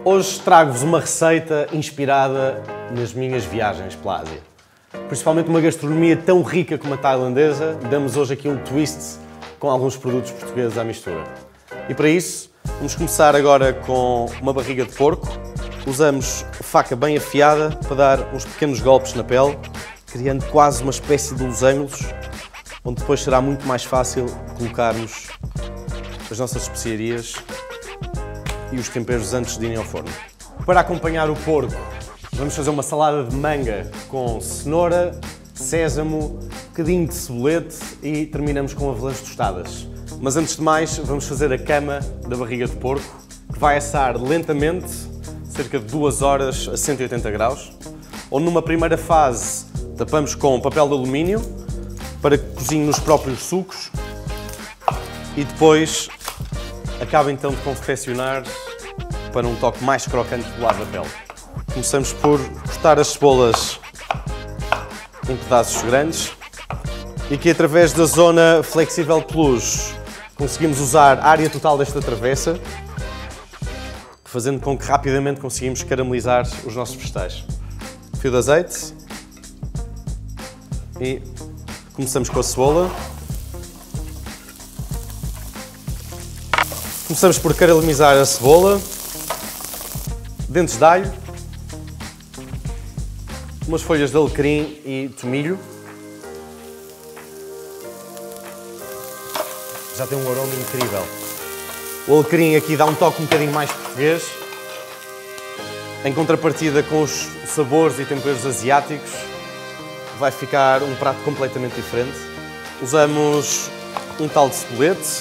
Hoje trago-vos uma receita inspirada nas minhas viagens pela Ásia. Principalmente uma gastronomia tão rica como a tailandesa, damos hoje aqui um twist com alguns produtos portugueses à mistura. E para isso, vamos começar agora com uma barriga de porco. Usamos faca bem afiada para dar uns pequenos golpes na pele, criando quase uma espécie de losangos, onde depois será muito mais fácil colocarmos as nossas especiarias e os temperos antes de irem ao forno. Para acompanhar o porco, vamos fazer uma salada de manga com cenoura, sésamo, um bocadinho de cebolete e terminamos com avelãs tostadas. Mas antes de mais, vamos fazer a cama da barriga de porco, que vai assar lentamente, cerca de 2 horas a 180 graus, onde numa primeira fase tapamos com papel de alumínio para que cozinhe nos próprios sucos e depois acaba então de confeccionar para um toque mais crocante do lado da pele. Começamos por cortar as cebolas em pedaços grandes e aqui através da zona Flexível Plus conseguimos usar a área total desta travessa, fazendo com que rapidamente conseguimos caramelizar os nossos vegetais. Fio de azeite e começamos com a cebola. Começamos por caramelizar a cebola, dentes de alho, umas folhas de alecrim e tomilho. Já tem um aroma incrível. O alecrim aqui dá um toque um bocadinho mais português, em contrapartida com os sabores e temperos asiáticos, vai ficar um prato completamente diferente. Usamos um tal de cebolete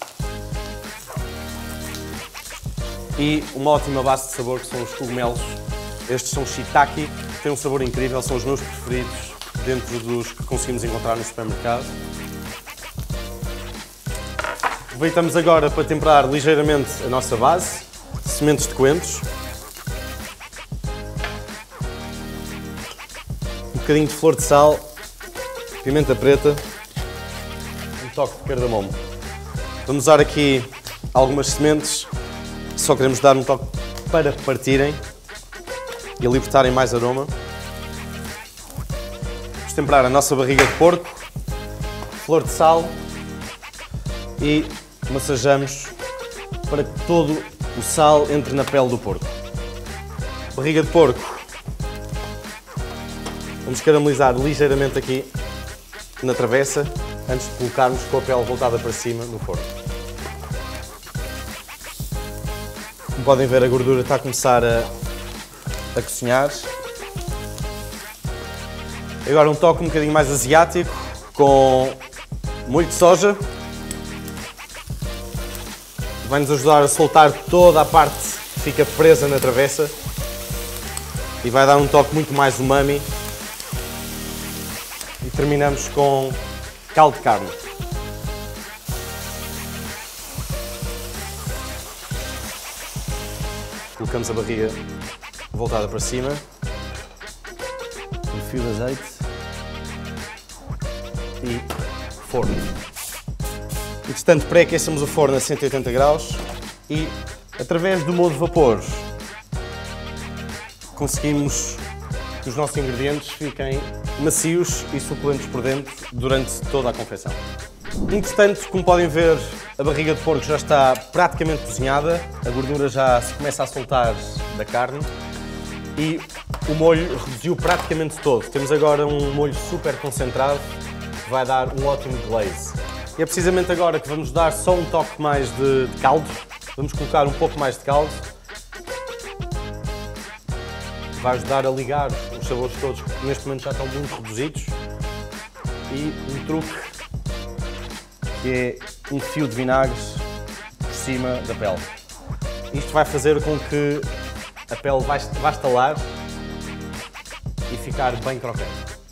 e uma ótima base de sabor que são os cogumelos. Estes são shiitake, têm um sabor incrível, são os meus preferidos dentro dos que conseguimos encontrar no supermercado. Aproveitamos agora para temperar ligeiramente a nossa base, sementes de coentros, um bocadinho de flor de sal, pimenta preta, um toque de cardamomo. Vamos usar aqui algumas sementes. Só queremos dar um toque para partirem e libertarem mais aroma. Vamos temperar a nossa barriga de porco, flor de sal e massajamos para que todo o sal entre na pele do porco. Barriga de porco. Vamos caramelizar ligeiramente aqui na travessa antes de colocarmos com a pele voltada para cima no forno. Como podem ver, a gordura está a começar a cozinhar. Agora um toque um bocadinho mais asiático, com molho de soja. Vai-nos ajudar a soltar toda a parte que fica presa na travessa e vai dar um toque muito mais umami. E terminamos com caldo de carne. Colocamos a barriga voltada para cima, um fio de azeite e forno. Entretanto, pré-aquecemos o forno a 180 graus e, através do modo de vapor, conseguimos que os nossos ingredientes fiquem macios e suculentos por dentro durante toda a confecção. Entretanto, como podem ver, a barriga de porco já está praticamente cozinhada, a gordura já se começa a soltar da carne e o molho reduziu praticamente todo. Temos agora um molho super concentrado que vai dar um ótimo glaze. E é precisamente agora que vamos dar só um toque mais de caldo. Vamos colocar um pouco mais de caldo. Vai ajudar a ligar os sabores todos que neste momento já estão muito reduzidos. E um truque que é um fio de vinagre por cima da pele. Isto vai fazer com que a pele vai estalar e ficar bem crocante.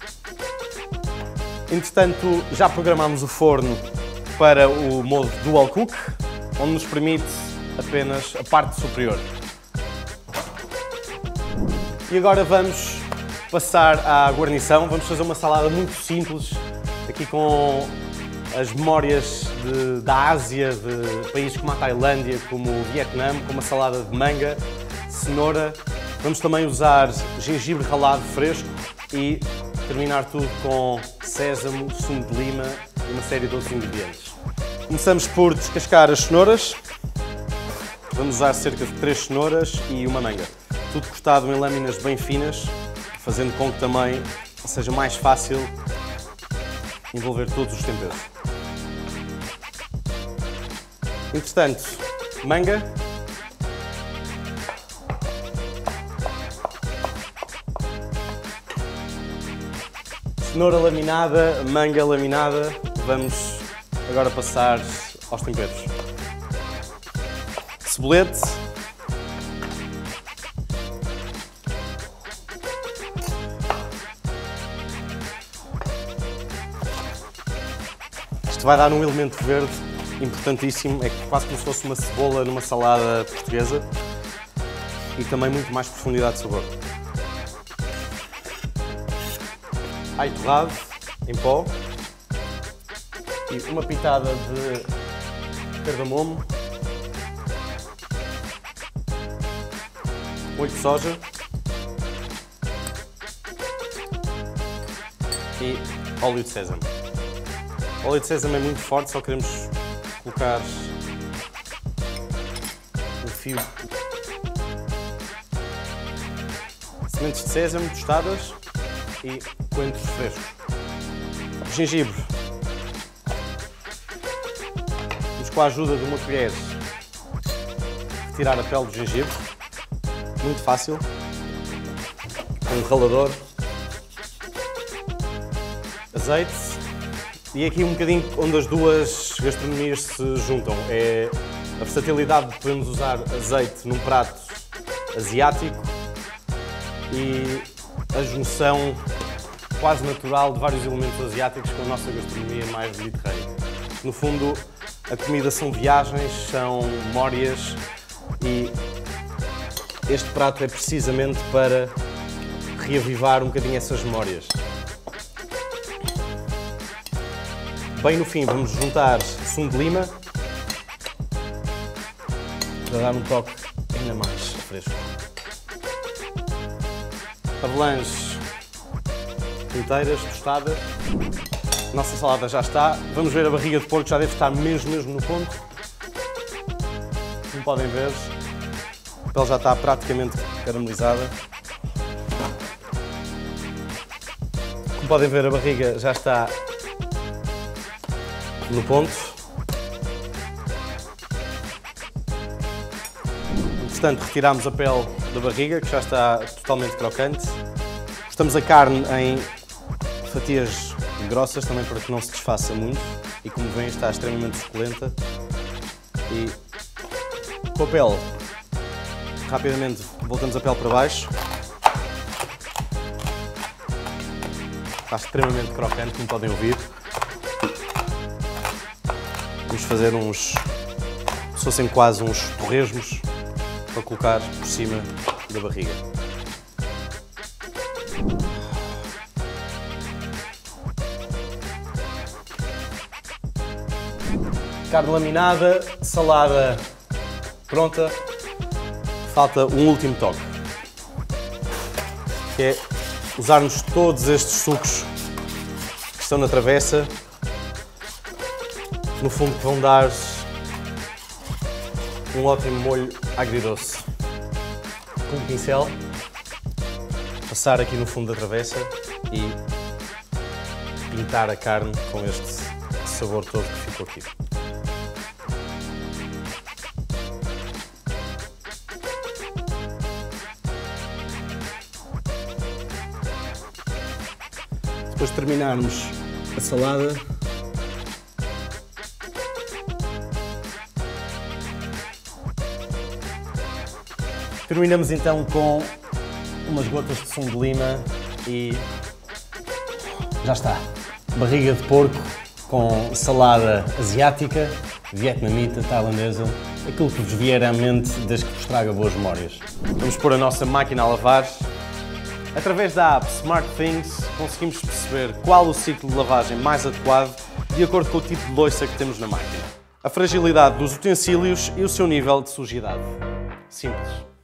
Entretanto, já programámos o forno para o modo Dual Cook, onde nos permite apenas a parte superior. E agora vamos passar à guarnição. Vamos fazer uma salada muito simples, aqui com as memórias da Ásia, de países como a Tailândia, como o Vietnã, com uma salada de manga, cenoura. Vamos também usar gengibre ralado fresco e terminar tudo com sésamo, sumo de lima e uma série de outros ingredientes. Começamos por descascar as cenouras. Vamos usar cerca de 3 cenouras e uma manga. Tudo cortado em lâminas bem finas, fazendo com que também seja mais fácil envolver todos os temperos. Entretanto, manga. Cenoura laminada, manga laminada. Vamos agora passar aos temperos. Cebolete. Isto vai dar um elemento verde importantíssimo, é quase como se fosse uma cebola numa salada portuguesa e também muito mais profundidade de sabor. Alho torrado em pó e uma pitada de cardamomo, molho de soja e óleo de sésamo. O óleo de sésamo é muito forte, só queremos colocar um fio. Sementes de sésamo tostadas e coentros frescos. Gengibre. Vamos, com a ajuda de uma colher, retirar a pele do gengibre. Muito fácil. Com um ralador. Azeite. E aqui um bocadinho onde as duas gastronomias se juntam. É a versatilidade de podermos usar azeite num prato asiático e a junção quase natural de vários elementos asiáticos com a nossa gastronomia mais mediterrânea. No fundo, a comida são viagens, são memórias e este prato é precisamente para reavivar um bocadinho essas memórias. Bem no fim vamos juntar sumo de lima para dar um toque ainda mais fresco. Avelãs inteiras, tostadas. Nossa salada já está. Vamos ver a barriga de porco, já deve estar mesmo no ponto. Como podem ver, a pele já está praticamente caramelizada. Como podem ver, a barriga já está no ponto. Entretanto, retiramos a pele da barriga, que já está totalmente crocante. Cortamos a carne em fatias grossas, também para que não se desfaça muito. E como veem, está extremamente suculenta. E com a pele, rapidamente voltamos a pele para baixo. Está extremamente crocante, como podem ouvir. Vamos fazer uns, se fossem quase uns torresmos, para colocar por cima da barriga. Carne laminada, salada pronta. Falta um último toque, que é usarmos todos estes sucos que estão na travessa, no fundo que vão dar um ótimo molho agridoce. Com um pincel, passar aqui no fundo da travessa e pintar a carne com este sabor todo que ficou aqui. Depois de terminarmos a salada, terminamos então com umas gotas de sumo de lima e já está. Barriga de porco com salada asiática, vietnamita, tailandesa, aquilo que vos vier à mente desde que vos traga boas memórias. Vamos pôr a nossa máquina a lavar. Através da app SmartThings conseguimos perceber qual o ciclo de lavagem mais adequado de acordo com o tipo de louça que temos na máquina, a fragilidade dos utensílios e o seu nível de sujidade. Simples.